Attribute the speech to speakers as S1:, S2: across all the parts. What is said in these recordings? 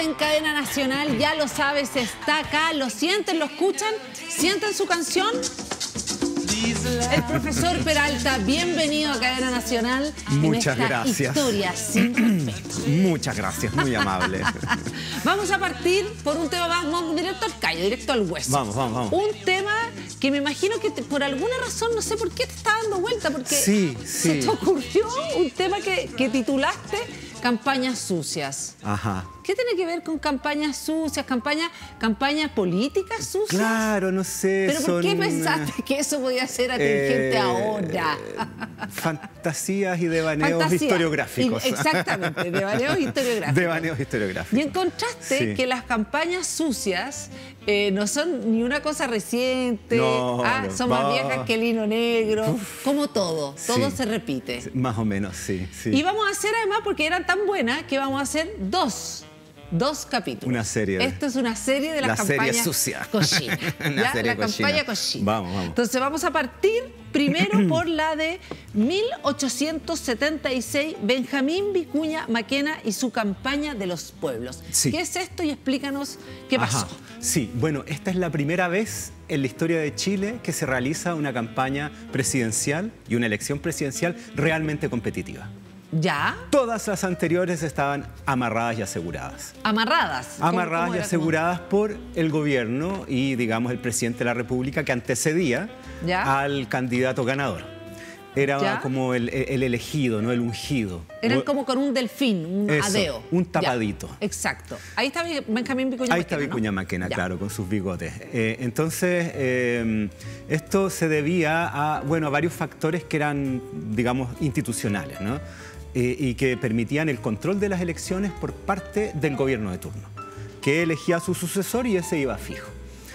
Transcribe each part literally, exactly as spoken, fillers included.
S1: en Cadena Nacional, ya lo sabes, está acá, lo sienten, lo escuchan, sienten su canción. El profesor Peralta, bienvenido a Cadena Nacional.
S2: Muchas
S1: en esta
S2: gracias.
S1: Historia sin respeto.
S2: Muchas gracias, muy amable.
S1: Vamos a partir por un tema, vamos directo al callo, directo al hueso.
S2: Vamos, vamos, vamos.
S1: Un tema que me imagino que te, por alguna razón, no sé por qué te está dando vuelta, porque
S2: sí, sí.
S1: se te ocurrió un tema que, que titulaste Campañas Sucias.
S2: Ajá.
S1: ¿Qué tiene que ver con campañas sucias, campañas, campañas políticas sucias?
S2: Claro, no sé.
S1: ¿Pero
S2: son,
S1: por qué pensaste que eso podía ser atingente
S2: eh,
S1: ahora?
S2: Fantasías y devaneos
S1: Fantasía.
S2: historiográficos.
S1: Exactamente, devaneos historiográficos.
S2: Devaneos historiográficos.
S1: Y encontraste
S2: sí.
S1: que las campañas sucias eh, no son ni una cosa reciente,
S2: no,
S1: ah,
S2: no,
S1: son
S2: no.
S1: más viejas que el hilo negro, Uf. como todo, todo
S2: sí.
S1: se repite.
S2: Más o menos, sí, sí.
S1: Y vamos a hacer además, porque eran tan buenas, que vamos a hacer dos. Dos capítulos.
S2: Una serie. De...
S1: Esto es una serie de las
S2: la
S1: campañas
S2: serie sucia.
S1: cochina.
S2: Una serie
S1: la
S2: cochina.
S1: campaña cochina.
S2: Vamos, vamos.
S1: Entonces vamos a partir primero por la de mil ochocientos setenta y seis, Benjamín Vicuña Maquena y su campaña de los pueblos.
S2: Sí.
S1: ¿Qué es esto? Y explícanos qué pasó.
S2: Ajá. Sí, bueno, esta es la primera vez en la historia de Chile que se realiza una campaña presidencial y una elección presidencial realmente competitiva.
S1: ¿Ya?
S2: Todas las anteriores estaban amarradas y aseguradas.
S1: ¿Amarradas?
S2: Amarradas
S1: ¿Cómo, cómo
S2: y aseguradas
S1: como...
S2: por el gobierno y, digamos, el presidente de la República que antecedía
S1: ¿Ya?
S2: al candidato ganador. Era
S1: ¿Ya?
S2: como el, el elegido, no el ungido.
S1: Eran como con un delfín, un
S2: Eso,
S1: adeo.
S2: un tapadito.
S1: Ya, exacto. Ahí está Benjamín Vicuña Maquena.
S2: Ahí está Vicuña
S1: ¿no?
S2: Maquena,
S1: ya.
S2: claro, con sus bigotes. Eh, entonces, eh, esto se debía a, bueno, a varios factores que eran, digamos, institucionales, ¿no? Eh, y que permitían el control de las elecciones por parte del gobierno de turno, que elegía a su sucesor y ese iba fijo.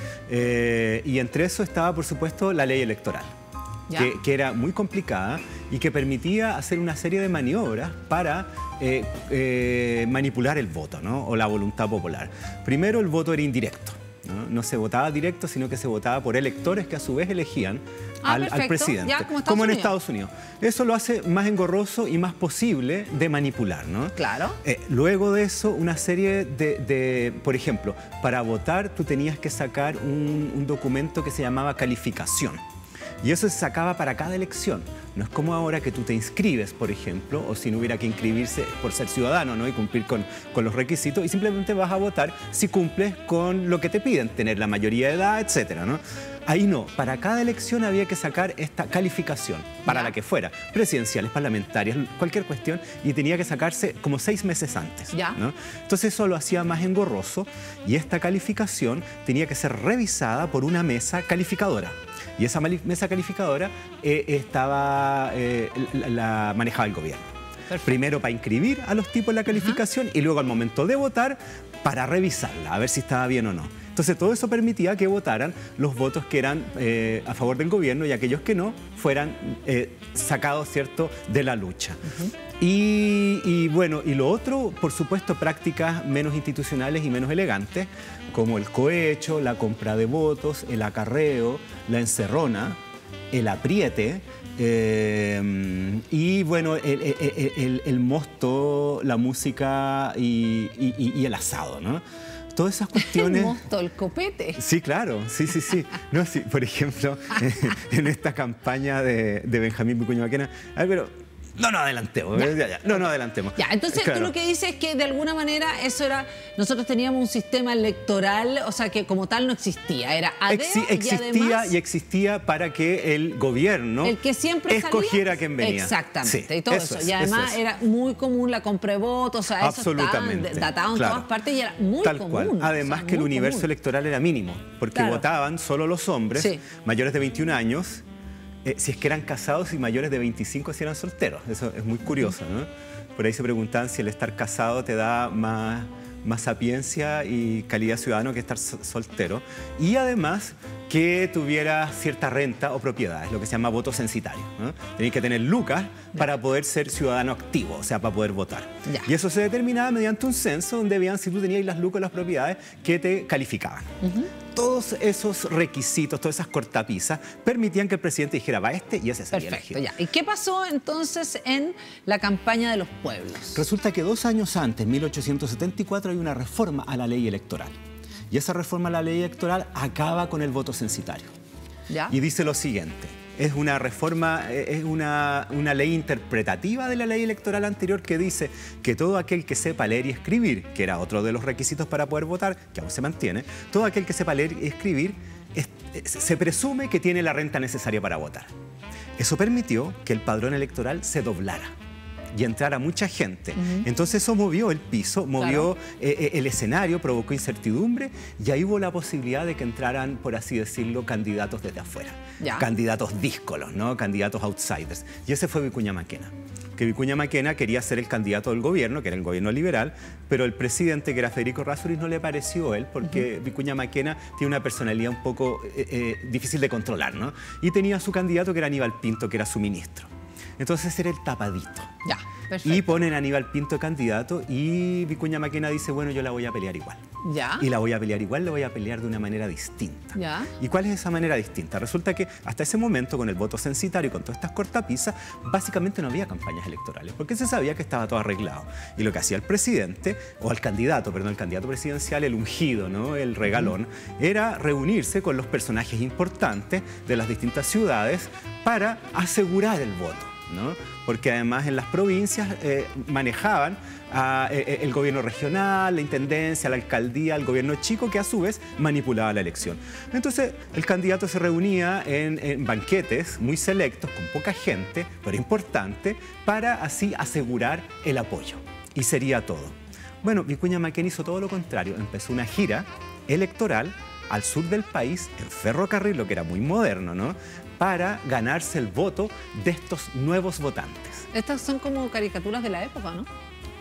S2: Eh, y entre eso estaba, por supuesto, la ley electoral, que, que era muy complicada y que permitía hacer una serie de maniobras para eh, eh, manipular el voto, ¿no? O la voluntad popular. Primero, el voto era indirecto. ¿No? No se votaba directo, sino que se votaba por electores que a su vez elegían
S1: ah,
S2: al, al presidente,
S1: ya, como,
S2: como en
S1: Unidos.
S2: Estados Unidos. Eso lo hace más engorroso y más posible de manipular, ¿no?
S1: Claro.
S2: Eh, luego de eso, una serie de, de, por ejemplo, para votar tú tenías que sacar un, un documento que se llamaba calificación. Y eso se sacaba para cada elección. No es como ahora que tú te inscribes, por ejemplo, o si no hubiera que inscribirse por ser ciudadano, ¿no? Y cumplir con, con los requisitos, y simplemente vas a votar si cumples con lo que te piden, tener la mayoría de edad, etcétera, ¿no? Ahí no, para cada elección había que sacar esta calificación, para
S1: ¿Ya?
S2: la que fuera, presidenciales, parlamentarias, cualquier cuestión, y tenía que sacarse como seis meses antes,
S1: ¿Ya?
S2: ¿no? Entonces eso lo hacía más engorroso, y esta calificación tenía que ser revisada por una mesa calificadora. Y esa mesa calificadora eh, estaba, eh, la, la manejaba el gobierno. Perfecto. Primero para inscribir a los tipos en la calificación uh-huh. y luego al momento de votar para revisarla, a ver si estaba bien o no. Entonces todo eso permitía que votaran los votos que eran eh, a favor del gobierno y aquellos que no fueran eh, sacados, ¿cierto?, de la lucha. Uh-huh. Y, y bueno, y lo otro, por supuesto, prácticas menos institucionales y menos elegantes, como el cohecho, la compra de votos, el acarreo, la encerrona, el apriete, eh, y bueno, el, el, el, el mosto, la música y, y, y el asado, ¿no? Todas esas cuestiones...
S1: El mosto, el copete.
S2: Sí, claro, sí, sí, sí. No, sí, por ejemplo, en esta campaña de, de Benjamín Vicuña Maquena, a ver, pero... No, no adelantemos, ya. Ya, ya. no, no adelantemos.
S1: Ya, entonces claro. Tú lo que dices es que de alguna manera eso era, nosotros teníamos un sistema electoral, o sea que como tal no existía, era adeo
S2: Exi existía
S1: y además...
S2: y existía para que el gobierno
S1: el que siempre
S2: escogiera
S1: salía,
S2: quién venía.
S1: Exactamente,
S2: sí,
S1: y todo
S2: eso.
S1: eso.
S2: Es,
S1: y además
S2: eso es.
S1: era muy común la compra de votos, o sea, eso estaba datado en
S2: claro.
S1: todas partes y era muy
S2: Tal
S1: común.
S2: cual. Además
S1: o sea,
S2: que el universo
S1: común.
S2: electoral era mínimo, porque claro. votaban solo los hombres sí. mayores de veintiún años, Eh, si es que eran casados y mayores de veinticinco si eran solteros. Eso es muy curioso, ¿no? Por ahí se preguntan si el estar casado te da más, más sapiencia y calidad ciudadano que estar soltero. Y además que tuviera cierta renta o propiedades, lo que se llama voto censitario, ¿no? Tenías que tener lucas para poder ser ciudadano activo, o sea, para poder votar. Ya. Y eso se determinaba mediante un censo donde veían si tú tenías las lucas o las propiedades que te calificaban. Uh-huh. todos esos requisitos, todas esas cortapisas, permitían que el presidente dijera, va este y ese sería
S1: Perfecto,
S2: elegido.
S1: ya. ¿Y qué pasó entonces en la campaña de los pueblos?
S2: Resulta que dos años antes, en mil ochocientos setenta y cuatro, hay una reforma a la ley electoral. Y esa reforma a la ley electoral acaba con el voto censitario.
S1: ¿Ya?
S2: Y dice lo siguiente. Es una reforma, es una, una ley interpretativa de la ley electoral anterior que dice que todo aquel que sepa leer y escribir, que era otro de los requisitos para poder votar, que aún se mantiene, todo aquel que sepa leer y escribir, es, se presume que tiene la renta necesaria para votar. Eso permitió que el padrón electoral se doblara y entrara mucha gente. Uh-huh. Entonces eso movió el piso, movió claro. eh, el escenario, provocó incertidumbre y ahí hubo la posibilidad de que entraran, por así decirlo, candidatos desde afuera. Ya. Candidatos díscolos, ¿no? Candidatos outsiders. Y ese fue Vicuña Maquena. Que Vicuña Maquena quería ser el candidato del gobierno, que era el gobierno liberal, pero el presidente, que era Federico Errázuriz, no le pareció él, porque uh-huh. Vicuña Maquena tiene una personalidad un poco eh, eh, difícil de controlar, ¿no? Y tenía a su candidato, que era Aníbal Pinto, que era su ministro. Entonces era el tapadito.
S1: Ya, perfecto.
S2: Y ponen a Aníbal Pinto de candidato y Vicuña Maquena dice, bueno, yo la voy a pelear igual.
S1: Ya.
S2: Y la voy a pelear igual, la voy a pelear de una manera distinta.
S1: Ya.
S2: ¿Y cuál es esa manera distinta? Resulta que hasta ese momento, con el voto censitario y con todas estas cortapisas, básicamente no había campañas electorales, porque se sabía que estaba todo arreglado. Y lo que hacía el presidente, o el candidato, perdón, el candidato presidencial, el ungido, ¿no? El regalón, uh-huh. era reunirse con los personajes importantes de las distintas ciudades para asegurar el voto, ¿no? Porque además en las provincias eh, manejaban a, eh, el gobierno regional, la intendencia, la alcaldía, el gobierno chico, que a su vez manipulaba la elección. Entonces el candidato se reunía en, en banquetes muy selectos, con poca gente, pero importante, para así asegurar el apoyo. Y sería todo. Bueno, Vicuña Maquena hizo todo lo contrario. Empezó una gira electoral al sur del país, en ferrocarril, lo que era muy moderno, ¿no? Para ganarse el voto de estos nuevos votantes.
S1: Estas son como caricaturas de la época, ¿no?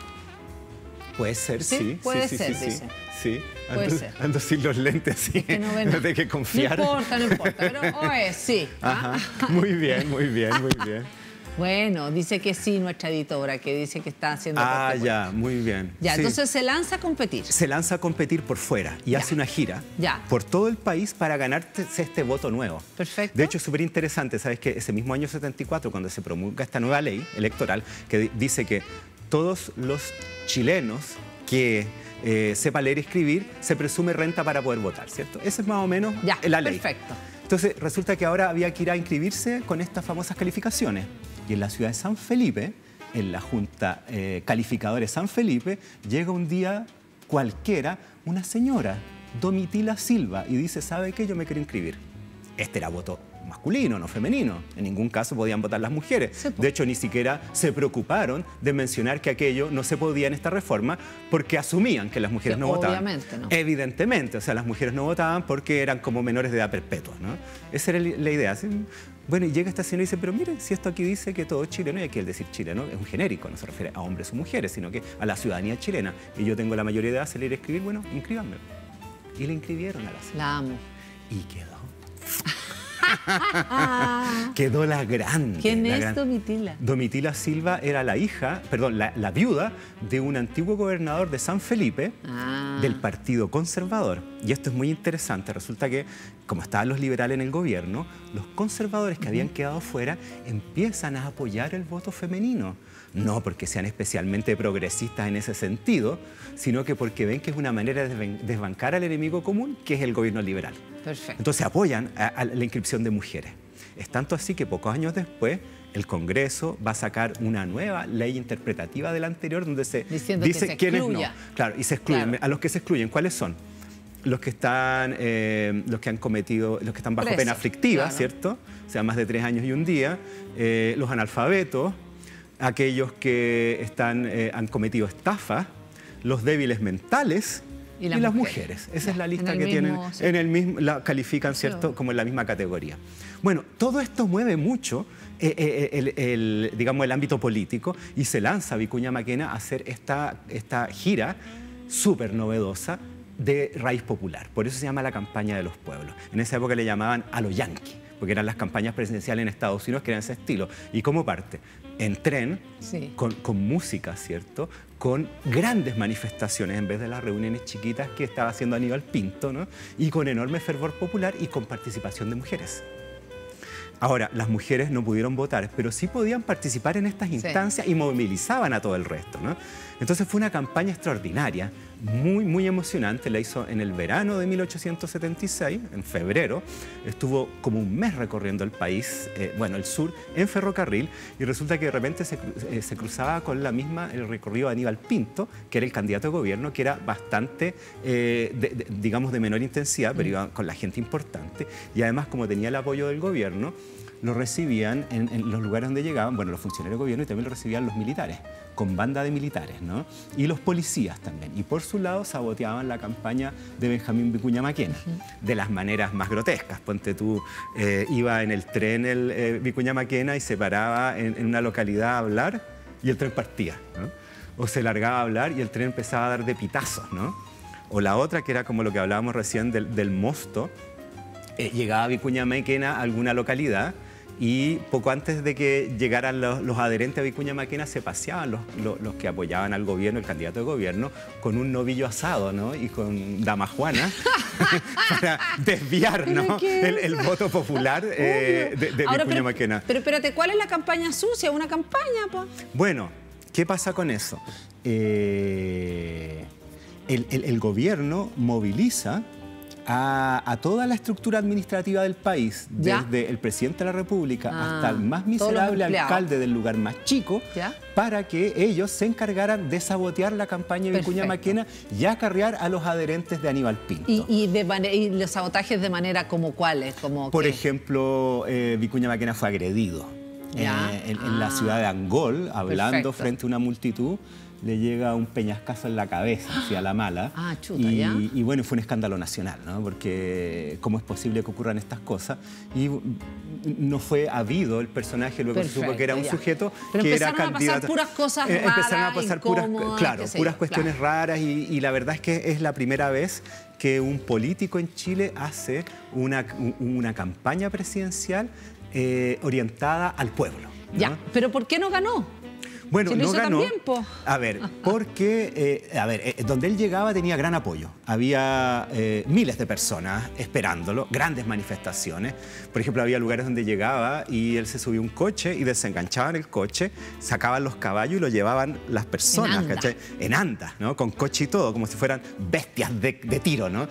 S2: Puede ser, sí.
S1: sí puede
S2: sí,
S1: ser,
S2: sí,
S1: dice.
S2: Sí,
S1: puede
S2: ando,
S1: ser.
S2: Ando sin los lentes, sí.
S1: Es que no ven.
S2: No tengo que confiar.
S1: No importa, no importa, pero oye, sí.
S2: Ajá. Muy bien, muy bien, muy bien.
S1: Bueno, dice que sí nuestra editora, que dice que está haciendo...
S2: Ah, ya, muy bien.
S1: Ya,
S2: sí.
S1: Entonces se lanza a competir.
S2: Se lanza a competir por fuera y ya. hace una gira
S1: ya.
S2: por todo el país para ganarse este voto nuevo.
S1: Perfecto.
S2: De hecho, es súper interesante, ¿sabes? Que ese mismo año setenta y cuatro, cuando se promulga esta nueva ley electoral, que dice que todos los chilenos que eh, sepan leer y escribir, se presume renta para poder votar, ¿cierto? Esa es más o menos
S1: ya,
S2: la ley.
S1: Perfecto.
S2: Entonces, resulta que ahora había que ir a inscribirse con estas famosas calificaciones. Y en la ciudad de San Felipe, en la Junta eh, Calificadora de San Felipe, llega un día cualquiera una señora, Domitila Silva, y dice, ¿sabe qué? Yo me quiero inscribir. Este era voto masculino, no femenino. En ningún caso podían votar las mujeres.
S1: Sí,
S2: de hecho, ni siquiera se preocuparon de mencionar que aquello no se podía en esta reforma porque asumían que las mujeres
S1: sí,
S2: no votaban.
S1: Obviamente no.
S2: Evidentemente, o sea, las mujeres no votaban porque eran como menores de edad perpetua, ¿no? Esa era la idea. ¿Sí? Bueno, y llega esta señora y dice, pero mire, si esto aquí dice que todo chileno, y aquí el decir chileno es un genérico, no se refiere a hombres o mujeres, sino que a la ciudadanía chilena. Y yo tengo la mayoría de edad, se leer y escribir, bueno, inscríbanme. Y le inscribieron a la señora.
S1: La amo.
S2: Y quedó. Quedó la grande.
S1: ¿Quién
S2: la
S1: es
S2: gran...
S1: Domitila?
S2: Domitila Silva era la hija, perdón, la, la viuda de un antiguo gobernador de San Felipe,
S1: ah.
S2: del Partido Conservador. Y esto es muy interesante. Resulta que, como estaban los liberales en el gobierno, los conservadores que uh-huh. habían quedado fuera empiezan a apoyar el voto femenino. No porque sean especialmente progresistas en ese sentido, sino que porque ven que es una manera de desbancar al enemigo común, que es el gobierno liberal.
S1: Perfecto.
S2: Entonces apoyan a, a la inscripción de mujeres. Es tanto así que pocos años después el Congreso va a sacar una nueva ley interpretativa de la anterior donde se
S1: Diciendo
S2: dice
S1: que se
S2: quiénes no.
S1: excluya.
S2: Claro, y se excluyen.
S1: Claro.
S2: A los que se excluyen, ¿cuáles son? Los que están, eh, los que han cometido, los que están bajo
S1: Preso,
S2: pena aflictiva,
S1: claro.
S2: ¿cierto? O sea, más de tres años y un día. Eh, los analfabetos, aquellos que están, eh, han cometido estafas, los débiles mentales y las, y las mujeres. mujeres. Esa ya, es la lista que tienen.
S1: Mismo, sí.
S2: En el mismo, la califican, ¿cierto? Sí. Como en la misma categoría. Bueno, todo esto mueve mucho eh, eh, el, el, digamos, el ámbito político y se lanza Vicuña Maquena a hacer esta, esta gira súper novedosa de raíz popular. Por eso se llama la campaña de los pueblos. En esa época le llamaban a lo yanqui, porque eran las campañas presidenciales en Estados Unidos que eran ese estilo. ¿Y cómo parte? En tren,
S1: sí.
S2: con, con música, ¿cierto? Con grandes manifestaciones en vez de las reuniones chiquitas que estaba haciendo Aníbal Pinto, ¿no? Y con enorme fervor popular y con participación de mujeres. Ahora, las mujeres no pudieron votar, pero sí podían participar en estas instancias sí. y movilizaban a todo el resto, ¿no? Entonces fue una campaña extraordinaria, muy, muy emocionante. La hizo en el verano de mil ochocientos setenta y seis, en febrero. Estuvo como un mes recorriendo el país, eh, bueno, el sur, en ferrocarril, y resulta que de repente se, eh, se cruzaba con la misma, el recorrido de Aníbal Pinto, que era el candidato de gobierno, que era bastante, eh, de, de, digamos, de menor intensidad, pero iba con la gente importante. Y además, como tenía el apoyo del gobierno, lo recibían en, en los lugares donde llegaban, bueno, los funcionarios de gobierno, y también lo recibían los militares, con banda de militares, ¿no? Y los policías también. Y por su lado saboteaban la campaña de Benjamín Vicuña Maquena, uh-huh. de las maneras más grotescas. Ponte tú, eh, iba en el tren el eh, Vicuña Maquena y se paraba en, en una localidad a hablar y el tren partía, ¿no? O se largaba a hablar y el tren empezaba a dar de pitazos, ¿no? O la otra, que era como lo que hablábamos recién del, del mosto, eh, llegaba Vicuña Maquena a alguna localidad y poco antes de que llegaran los, los adherentes a Vicuña Maquena se paseaban los, los, los que apoyaban al gobierno, el candidato de gobierno, con un novillo asado, ¿no? Y con damajuana para desviar, ¿no? el, el voto popular eh, de, de
S1: Ahora,
S2: Vicuña
S1: pero,
S2: Maquena.
S1: Pero espérate, ¿cuál es la campaña sucia? ¿Una campaña, po?
S2: Bueno, ¿qué pasa con eso? Eh, el, el, el gobierno moviliza A, a toda la estructura administrativa del país, ¿ya? Desde el presidente de la República ah, hasta el más miserable alcalde del lugar más chico, ¿ya? Para que ellos se encargaran de sabotear la campaña de Vicuña Maquena y acarrear a los adherentes de Aníbal Pinto.
S1: ¿Y, y, de y los sabotajes de manera como cuáles? Como
S2: Por
S1: ¿qué?
S2: ejemplo, eh, Vicuña Maquena fue agredido eh, en, ah. en la ciudad de Angol, hablando Perfecto. frente a una multitud. Le llega un peñascazo en la cabeza, hacia la mala.
S1: Ah, chuta,
S2: y,
S1: ¿ya?
S2: y bueno, fue un escándalo nacional, ¿no? Porque cómo es posible que ocurran estas cosas. Y no fue habido el personaje, luego Perfecto, se supo que era un ya. sujeto
S1: Pero
S2: que era
S1: candidato. Empezaron a pasar puras cosas
S2: eh,
S1: raras,
S2: Empezaron a pasar puras, claro, puras
S1: yo,
S2: cuestiones
S1: claro.
S2: raras y, y la verdad es que es la primera vez que un político en Chile hace una, una campaña presidencial eh, orientada al pueblo, ¿no?
S1: Ya, pero ¿por qué no ganó?
S2: Bueno,
S1: si
S2: no ganó.
S1: También, po.
S2: A ver, porque eh, a ver, eh, donde él llegaba tenía gran apoyo. Había eh, miles de personas esperándolo, grandes manifestaciones. Por ejemplo, había lugares donde llegaba y él se subía a un coche y desenganchaban el coche, sacaban los caballos y lo llevaban las personas,
S1: en
S2: ¿cachai? En andas, ¿no? Con coche y todo, como si fueran bestias de, de tiro, ¿no?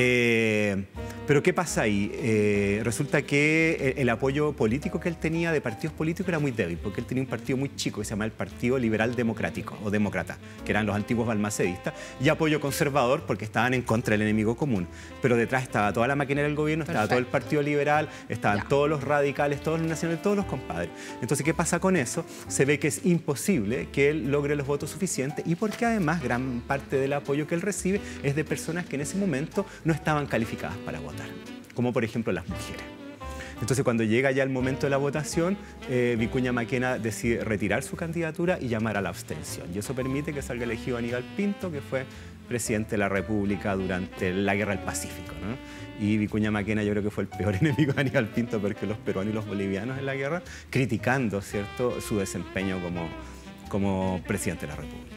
S2: Eh, pero ¿qué pasa ahí? Eh, resulta que el, el apoyo político que él tenía de partidos políticos era muy débil, porque él tenía un partido muy chico que se llama el Partido Liberal Democrático o Demócrata, que eran los antiguos balmacedistas, y apoyo conservador porque estaban en contra del enemigo común. Pero detrás estaba toda la maquinaria del gobierno, Perfecto. Estaba todo el Partido Liberal, estaban ya. todos los radicales, todos los nacionales, todos los compadres. Entonces, ¿qué pasa con eso? Se ve que es imposible que él logre los votos suficientes y porque además gran parte del apoyo que él recibe es de personas que en ese momento no estaban calificadas para votar, como por ejemplo las mujeres. Entonces, cuando llega ya el momento de la votación, eh, Vicuña Maquena decide retirar su candidatura y llamar a la abstención. Y eso permite que salga elegido Aníbal Pinto, que fue presidente de la República durante la Guerra del Pacífico, ¿no? Y Vicuña Maquena yo creo que fue el peor enemigo de Aníbal Pinto porque los peruanos y los bolivianos en la guerra, criticando, ¿cierto?, su desempeño como, como presidente de la República.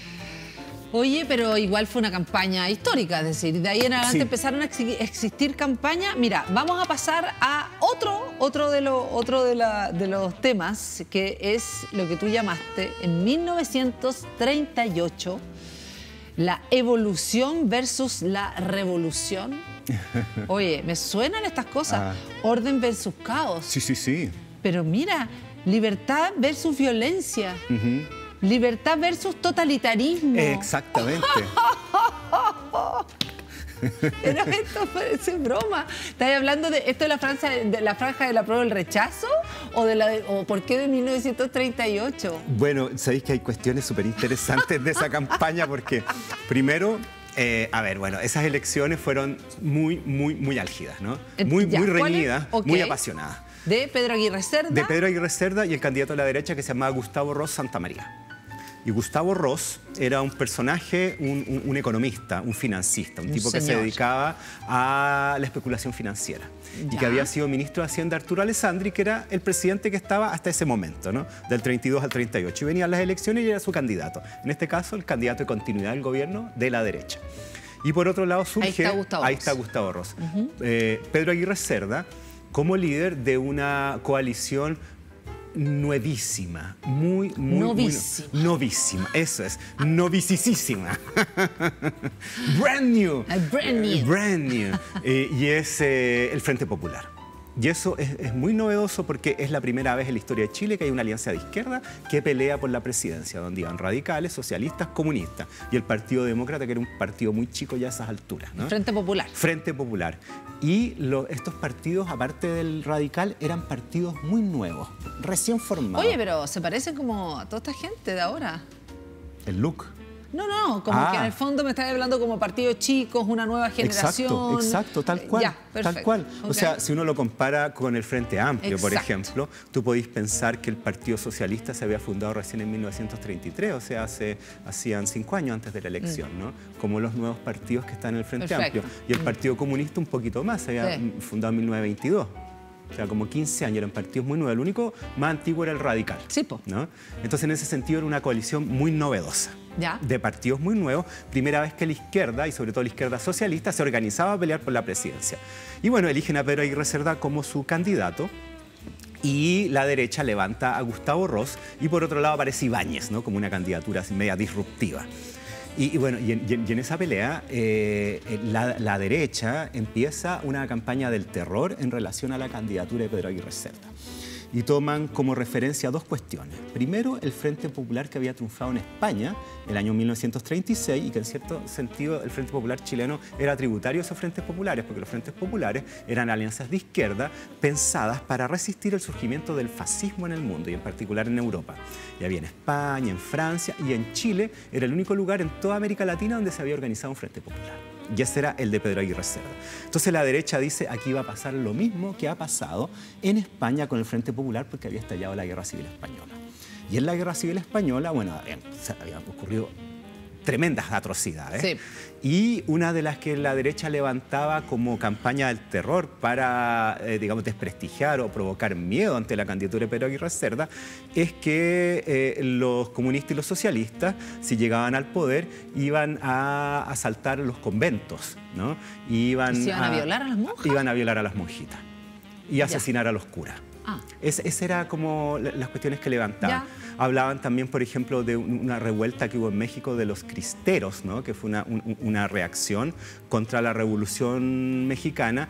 S1: Oye, pero igual fue una campaña histórica, es decir, de ahí en adelante sí. empezaron a existir campañas. Mira, vamos a pasar a otro, otro, de, lo, otro de, la, de los temas, que es lo que tú llamaste en mil novecientos treinta y ocho, la evolución versus la revolución. Oye, me suenan estas cosas, ah. orden versus caos.
S2: Sí, sí, sí.
S1: Pero mira, libertad versus violencia. Uh-huh. Libertad versus totalitarismo.
S2: Exactamente.
S1: Pero esto parece broma. ¿Estás hablando de esto de la franja de la franja de la prueba del rechazo? ¿O, de la de, o por qué de mil novecientos treinta y ocho?
S2: Bueno, sabéis que hay cuestiones súper interesantes de esa campaña porque, primero, eh, a ver, bueno, esas elecciones fueron muy, muy, muy álgidas, ¿no? Muy, ya, muy reñidas, okay. muy apasionadas.
S1: ¿De Pedro Aguirre Cerda?
S2: De Pedro Aguirre Cerda y el candidato de la derecha que se llamaba Gustavo Ros Santamaría. Y Gustavo Ross era un personaje, un, un, un economista, un financista, un, un tipo señor. que se dedicaba a la especulación financiera. Ya. Y que había sido ministro de Hacienda Arturo Alessandri, que era el presidente que estaba hasta ese momento, ¿no? Del treinta y dos al treinta y ocho. Y venían las elecciones y era su candidato. En este caso, el candidato de continuidad del gobierno de la derecha. Y por otro lado surge...
S1: Ahí está Gustavo
S2: ahí
S1: Ross.
S2: Está Gustavo Ross. Uh-huh. eh, Pedro Aguirre Cerda, como líder de una coalición nuevísima, muy, muy...
S1: Novísima.
S2: Muy, novísima, eso es, novicísima. Brand new.
S1: Brand new.
S2: Brand new. eh, y es eh, el Frente Popular. Y eso es, es muy novedoso porque es la primera vez en la historia de Chile que hay una alianza de izquierda que pelea por la presidencia, donde iban radicales, socialistas, comunistas. Y el Partido Demócrata, que era un partido muy chico ya a esas alturas, ¿no?
S1: Frente Popular.
S2: Frente Popular. Y lo, estos partidos, aparte del radical, eran partidos muy nuevos, recién formados.
S1: Oye, pero se parecen como a toda esta gente de ahora.
S2: El look.
S1: No, no, como ah. que en el fondo me estás hablando como partidos chicos, una nueva generación.
S2: Exacto, exacto, tal cual.
S1: Ya, perfecto.
S2: Tal cual.
S1: Okay.
S2: O sea, si uno lo compara con el Frente Amplio,
S1: exacto.
S2: por ejemplo, tú podís pensar que el Partido Socialista se había fundado recién en mil novecientos treinta y tres, o sea, hace, hacían cinco años antes de la elección, mm. ¿no? Como los nuevos partidos que están en el Frente
S1: perfecto.
S2: Amplio. Y el Partido Comunista un poquito más, se había sí. fundado en mil novecientos veintidós. O sea, como quince años, eran partidos muy nuevos. El único más antiguo era el radical.
S1: Sí, po.
S2: ¿No? Entonces, en ese sentido, era una coalición muy novedosa.
S1: ¿Ya?
S2: De partidos muy nuevos. Primera vez que la izquierda, y sobre todo la izquierda socialista, se organizaba a pelear por la presidencia. Y bueno, eligen a Pedro Aguirre Cerda como su candidato. Y la derecha levanta a Gustavo Ross. Y por otro lado aparece Ibáñez, ¿no? Como una candidatura así media disruptiva. Y, y bueno, y en, y en esa pelea, eh, la, la derecha empieza una campaña del terror en relación a la candidatura de Pedro Aguirre Cerda. Y toman como referencia dos cuestiones. Primero, el Frente Popular que había triunfado en España el año mil novecientos treinta y seis y que en cierto sentido el Frente Popular chileno era tributario a esos frentes populares, porque los frentes populares eran alianzas de izquierda pensadas para resistir el surgimiento del fascismo en el mundo y en particular en Europa. Y había en España, en Francia y en Chile era el único lugar en toda América Latina donde se había organizado un Frente Popular. Y ese era el de Pedro Aguirre Cerda. Entonces la derecha dice, aquí va a pasar lo mismo que ha pasado en España con el Frente Popular porque había estallado la Guerra Civil Española. Y en la Guerra Civil Española, bueno, habían, habían ocurrido tremendas atrocidades.
S1: Sí.
S2: Y una de las que la derecha levantaba como campaña del terror para, eh, digamos, desprestigiar o provocar miedo ante la candidatura de Pedro Aguirre Cerda es que eh, los comunistas y los socialistas, si llegaban al poder, iban a asaltar los conventos, ¿no? Iban
S1: ¿Y se iban a, a violar a las monjas?
S2: Iban a violar a las monjitas y asesinar ya. a los curas.
S1: Ah.
S2: Esas es eran como las cuestiones que levantaban. Ya. Hablaban también, por ejemplo, de una revuelta que hubo en México de los cristeros, ¿no? Que fue una, un, una reacción contra la Revolución Mexicana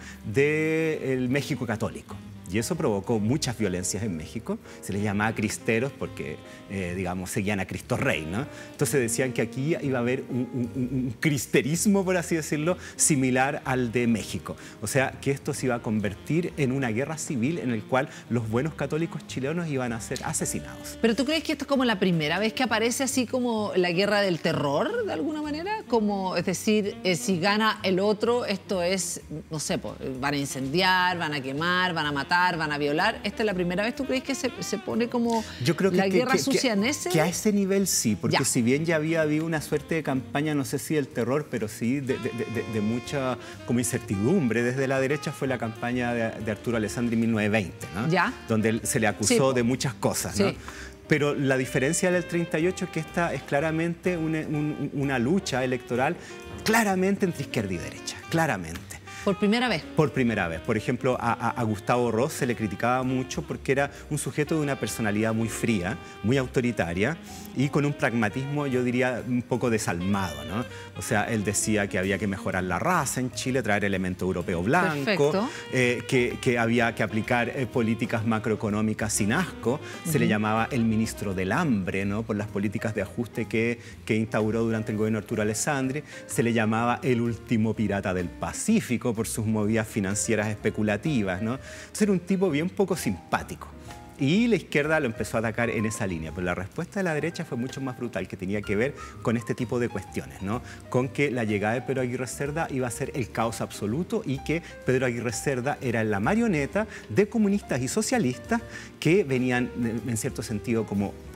S2: del México católico. Y eso provocó muchas violencias en México. Se les llamaba cristeros porque, eh, digamos, seguían a Cristo Rey, ¿no? Entonces decían que aquí iba a haber un, un, un cristerismo, por así decirlo, similar al de México. O sea, que esto se iba a convertir en una guerra civil en la cual los buenos católicos chilenos iban a ser asesinados.
S1: ¿Pero tú crees que esto es como la primera vez que aparece así como la guerra del terror, de alguna manera? Como, es decir, eh, si gana el otro, esto es, no sé, pues, van a incendiar, van a quemar, van a matar, van a violar. ¿Esta es la primera vez? ¿Tú crees que se, se pone como
S2: Yo creo que,
S1: la
S2: que,
S1: guerra
S2: que,
S1: sucia
S2: que,
S1: en ese?
S2: Que a ese nivel sí, porque
S1: ya.
S2: si bien ya había habido una suerte de campaña, no sé si del terror, pero sí de, de, de, de mucha como incertidumbre desde la derecha, fue la campaña de, de Arturo Alessandri en mil novecientos veinte, ¿no?
S1: ¿Ya?
S2: Donde se le acusó
S1: sí,
S2: de muchas cosas,
S1: sí.
S2: ¿no? Pero la diferencia del treinta y ocho es que esta es claramente una, un, una lucha electoral claramente entre izquierda y derecha, claramente.
S1: ¿Por primera vez?
S2: Por primera vez. Por ejemplo, a, a, a Gustavo Ross se le criticaba mucho porque era un sujeto de una personalidad muy fría, muy autoritaria y con un pragmatismo, yo diría, un poco desalmado, ¿no? O sea, él decía que había que mejorar la raza en Chile, traer elemento europeo blanco, eh, que, que había que aplicar eh, políticas macroeconómicas sin asco. Se uh-huh. le llamaba el ministro del hambre, ¿no? Por las políticas de ajuste que, que instauró durante el gobierno de Arturo Alessandri. Se le llamaba el último pirata del Pacífico por sus movidas financieras especulativas, ¿no? Entonces era un tipo bien poco simpático. Y la izquierda lo empezó a atacar en esa línea, pero la respuesta de la derecha fue mucho más brutal, que tenía que ver con este tipo de cuestiones, ¿no? Con que la llegada de Pedro Aguirre Cerda iba a ser el caos absoluto y que Pedro Aguirre Cerda era la marioneta de comunistas y socialistas que venían, en cierto sentido, como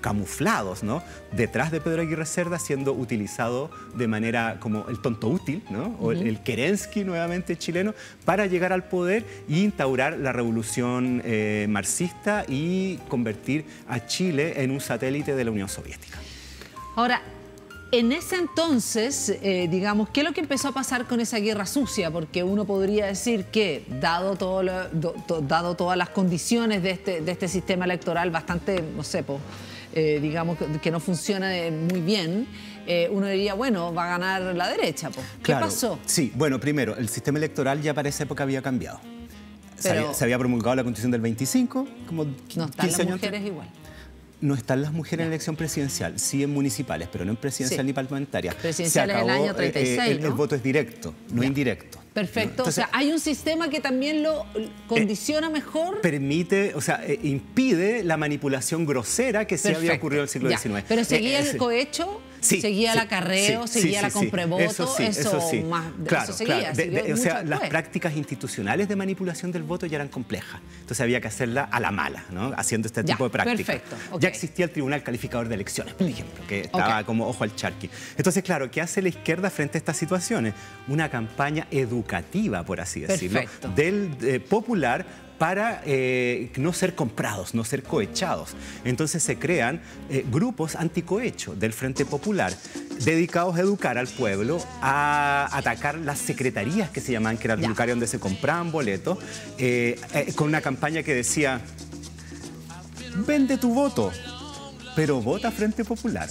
S2: camuflados, ¿no?, detrás de Pedro Aguirre Cerda, siendo utilizado de manera como el tonto útil, ¿no?, o uh-huh. el, el Kerensky nuevamente chileno, para llegar al poder e instaurar la revolución eh, marxista y convertir a Chile en un satélite de la Unión Soviética.
S1: Ahora, en ese entonces, eh, digamos, ¿qué es lo que empezó a pasar con esa guerra sucia? Porque uno podría decir que, dado, todo lo, do, do, dado todas las condiciones de este, de este sistema electoral bastante, no sé, pues, eh, digamos, que, que no funciona muy bien, eh, uno diría, bueno, va a ganar la derecha. Pues. ¿Qué
S2: claro,
S1: pasó?
S2: Sí, bueno, primero, el sistema electoral ya para esa época había cambiado. Pero, se, había, se había promulgado la Constitución del veinticinco, como
S1: no están las mujeres antes. Igual.
S2: No están las mujeres en elección presidencial, sí en municipales, pero no en presidencial sí. ni parlamentaria.
S1: Presidencial es el año treinta y seis,
S2: eh, el,
S1: ¿no?
S2: el voto es directo, no ya. indirecto.
S1: Perfecto, ¿no? Entonces, o sea, hay un sistema que también lo condiciona eh, mejor.
S2: Permite, o sea, eh, impide la manipulación grosera que sí Perfecto. había ocurrido en el siglo diecinueve.
S1: Pero seguía eh, el cohecho,
S2: sí,
S1: seguía
S2: sí,
S1: el acarreo,
S2: sí,
S1: seguía
S2: sí,
S1: la
S2: sí,
S1: comprevoto,
S2: eso sí, eso, eso sí.
S1: Más,
S2: claro,
S1: eso seguía.
S2: Claro. De, de, o sea,
S1: después.
S2: las prácticas institucionales de manipulación del voto ya eran complejas. Entonces había que hacerla a la mala, ¿no? Haciendo este ya, tipo de prácticas.
S1: Perfecto. Okay.
S2: Ya existía el Tribunal Calificador de Elecciones, por ejemplo, que estaba okay. como ojo al charqui. Entonces, claro, ¿qué hace la izquierda frente a estas situaciones? Una campaña educativa, por así decirlo, Perfecto. del eh, popular para eh, no ser comprados, no ser cohechados. Entonces se crean eh, grupos anticohecho del Frente Popular dedicados a educar al pueblo, a atacar las secretarías que se llamaban, que eran lugares donde se compraban boletos, eh, eh, con una campaña que decía: vende tu voto, pero vota Frente Popular.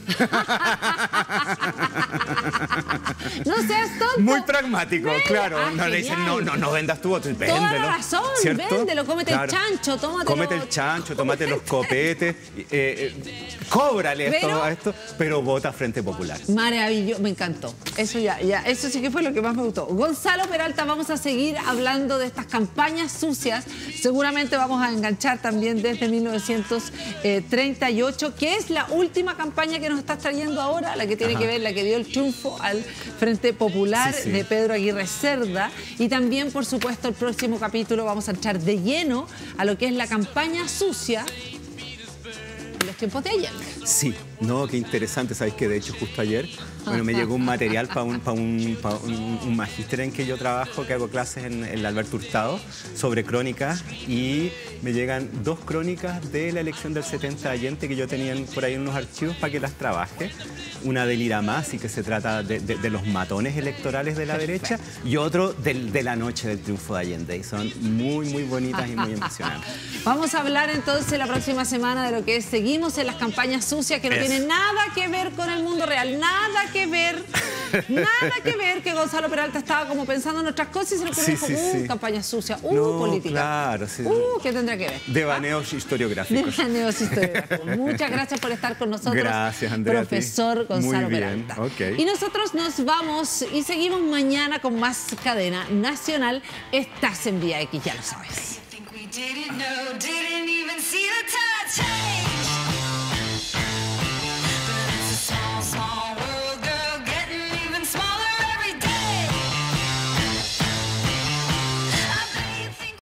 S1: No seas tonto.
S2: Muy pragmático, Ven. claro.
S1: Ah,
S2: no le dicen, no, no, no vendas tu voto, véndelo.
S1: Toda la razón,
S2: ¿cierto?
S1: véndelo, cómete
S2: claro.
S1: el chancho, tómatelo.
S2: Cómete el chancho, tómate los copetes, eh, eh, cóbrale pero, esto, a esto, pero vota Frente Popular.
S1: Maravilloso, me encantó. Eso ya, ya, eso sí que fue lo que más me gustó. Gonzalo Peralta, vamos a seguir hablando de estas campañas sucias. Seguramente vamos a enganchar también desde mil novecientos treinta y ocho, que es la última campaña que nos estás trayendo ahora, la que tiene Ajá. que ver, la que dio el triunfo al Frente Popular sí, sí. de Pedro Aguirre Cerda. Y también, por supuesto, el próximo capítulo vamos a entrar de lleno a lo que es la campaña sucia en los tiempos de Allende.
S2: Sí, no, qué interesante. Sabes que de hecho justo ayer bueno, me llegó un material para un, pa un, pa un, un magíster en que yo trabajo, que hago clases en el Alberto Hurtado, sobre crónicas, y me llegan dos crónicas de la elección del setenta de Allende que yo tenía por ahí en unos archivos para que las trabaje. Una del Iramás, y que se trata de, de, de los matones electorales de la Perfecto. derecha, y otro del, de la noche del triunfo de Allende. Y son muy, muy bonitas y muy emocionantes.
S1: Vamos a hablar entonces la próxima semana de lo que es, seguimos en las campañas sucias, que no es. tienen nada que ver con el mundo real, nada que ver, nada que ver, que Gonzalo Peralta estaba como pensando en otras cosas y se le ocurrió, sí, sí, uh, sí. campaña sucia, uh, no, política.
S2: Claro, sí.
S1: Uh, ¿qué tendrá que ver?
S2: Devaneos ¿Ah? historiográficos.
S1: Devaneos historiográficos. Muchas gracias por estar con nosotros.
S2: Gracias, Andrea.
S1: Profesor Gonzalo
S2: Muy bien.
S1: Peralta.
S2: Okay.
S1: Y nosotros nos vamos y seguimos mañana con más cadena nacional. Estás en Vía X, ya lo sabes.